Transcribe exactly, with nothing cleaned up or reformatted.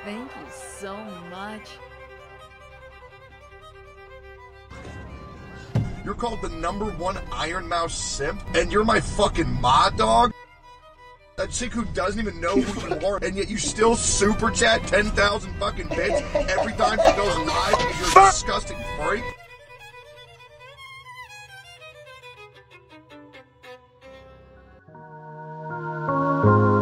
Thank you so much. You're called the number one Iron Mouse simp, and you're my fucking mod dog? That chick who doesn't even know who you are, and yet you still super chat ten thousand fucking bits every time she goes live because you're a disgusting freak? You